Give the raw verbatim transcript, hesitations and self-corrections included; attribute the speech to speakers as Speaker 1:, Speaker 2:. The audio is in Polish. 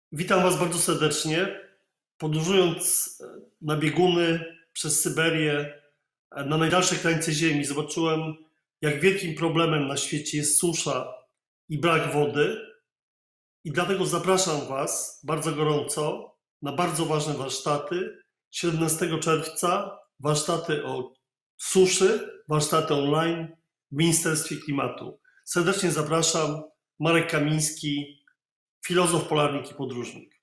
Speaker 1: Witam Was bardzo serdecznie. Podróżując na bieguny przez Syberię, na najdalsze krańce Ziemi, zobaczyłem, jak wielkim problemem na świecie jest susza i brak wody. I dlatego zapraszam Was bardzo gorąco na bardzo ważne warsztaty. siedemnastego czerwca warsztaty o suszy, warsztaty online w Ministerstwie Klimatu. Serdecznie zapraszam. Marek Kamiński, filozof, polarnik i podróżnik.